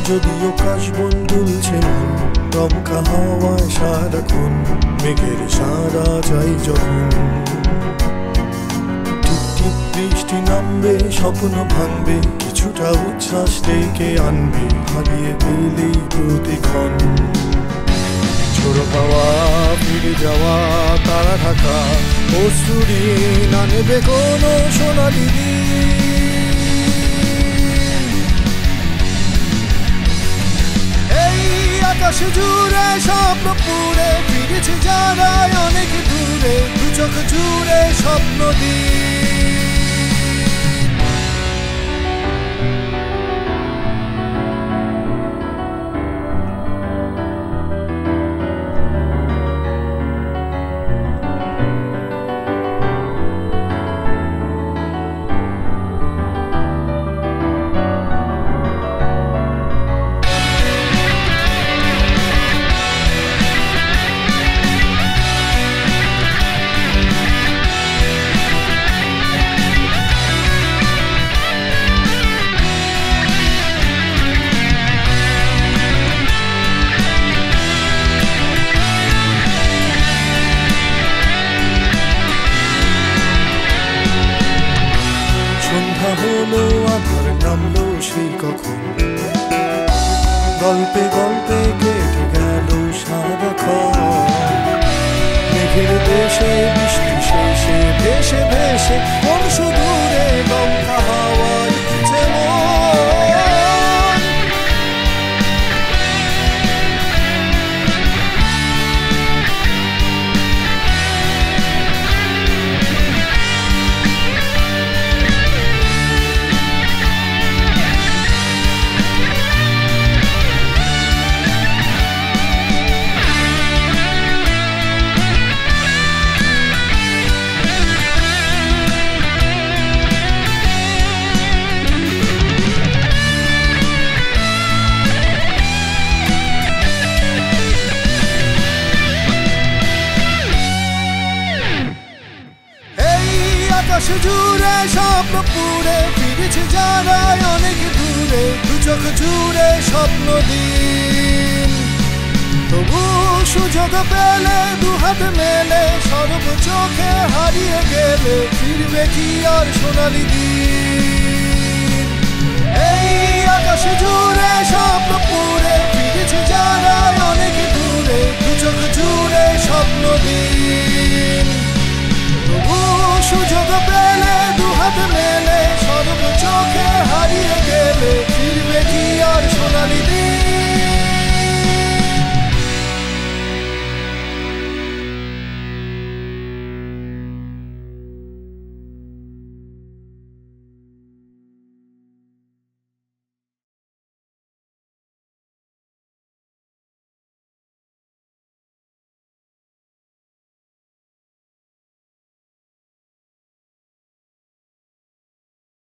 যদিও কাশবন দুলছে মন, দমকা হাওয়ায় সারাক্ষণ মেঘের সারা চাই যখন। টিপ টিপ বৃষ্টি নামবে, স্বপ্ন ভাঙবে, কিছুটা উচ্ছ্বাস ডেকে আনবে, হারিয়ে গেলেই প্রতিক্ষণ। ঝোড়ো পাওয়া, ফিরে যাওয়া, তারা ঢাকা অশ্রুরি না নেবে কোনো সোনালি দিন। এই আকাশ জুড়ে স্বপ্ন পুরে ফিরেছে যারা অনেক দূরে, দু চোখ জুড়ে স্বপ্ন দিন। সন্ধ্যা হলো, আধার নামলো সেই কখন, গল্পে গল্পে কেটে গেল সারাক্ষণ। মেঘের দেশে বৃষ্টি শেষে ভেসে ভেসে কোন সুদূরে দমকা হাওয়া লিখছে মন। আকাশ জুড়ে স্বপ্ন পুরে ফিরেছে যারা অনেক দূরে, দু চোখ জুড়ে স্বপ্ন দিন। তবু সুযোগ পেলে দু হাত মেলে, সর্ব চোখে হারিয়ে গেলে ফিরবে কি আর সোনালি দিন। এই আকাশ জুড়ে স্বপ্ন পুরে ফিরেছে যারা অনেক দূরে, দু চোখ জুড়ে স্বপ্ন দিন। তবু সুযোগ পেলে দু হাত মেলে